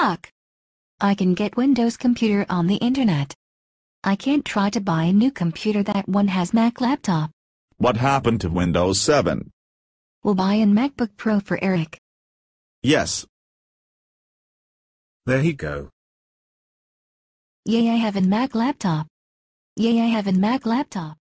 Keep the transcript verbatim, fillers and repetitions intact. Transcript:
luck. I can get Windows computer on the internet. I can't try to buy a new computer that one has Mac laptop. What happened to Windows seven? We'll buy a MacBook Pro for Eric. Yes. There he go. Yay, I have a Mac laptop. Yay, I have a Mac laptop.